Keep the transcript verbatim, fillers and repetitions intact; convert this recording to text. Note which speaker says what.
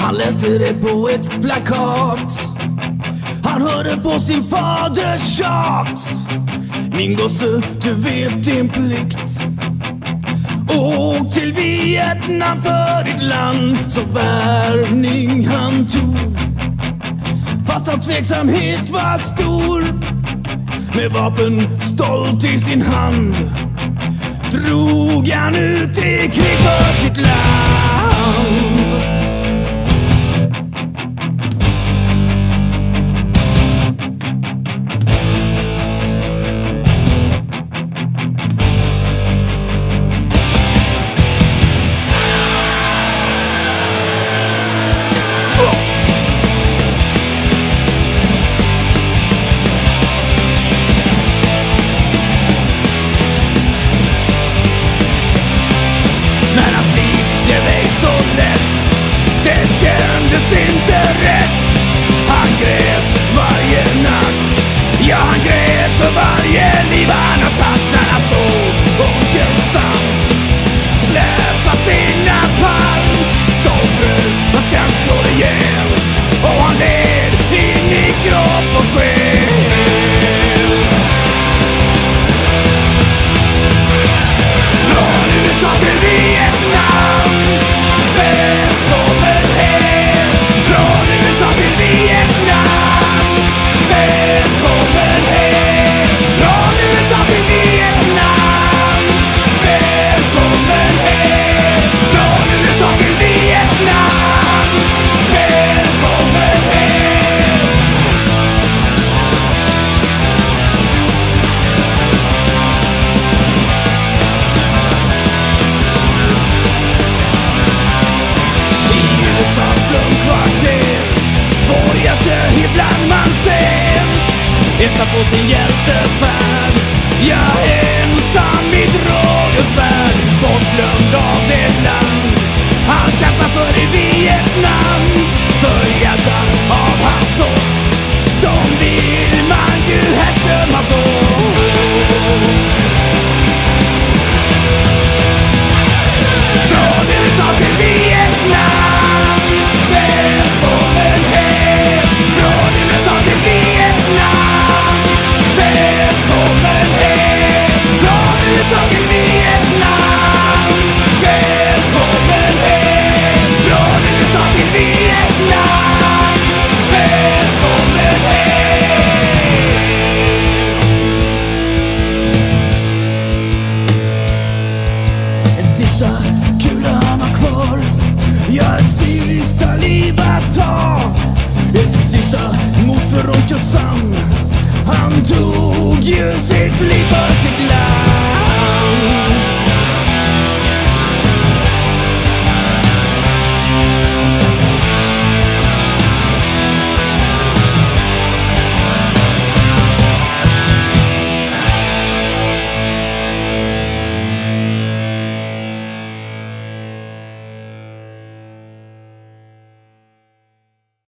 Speaker 1: Han läste det på ett plakat. Han hörde på sin faders tjat. Min gosse, du vet din plikt. Åk till Vietnam för ditt land. Så värvning han tog. Fast hans tveksamhet var stor. Med vapen stolt i sin hand drog han ut i krig för sitt land. Ja, han grät för varje liv han har tagit när han såg onkel Sam släppa sina pall. Då frös hans känslor ihjäl och han led in i kropp och själ. Från U S A till Vietnam, välkommen hem. Från U S A till Vietnam. Ibland man ser Esa på sin hjältefärd. Jag är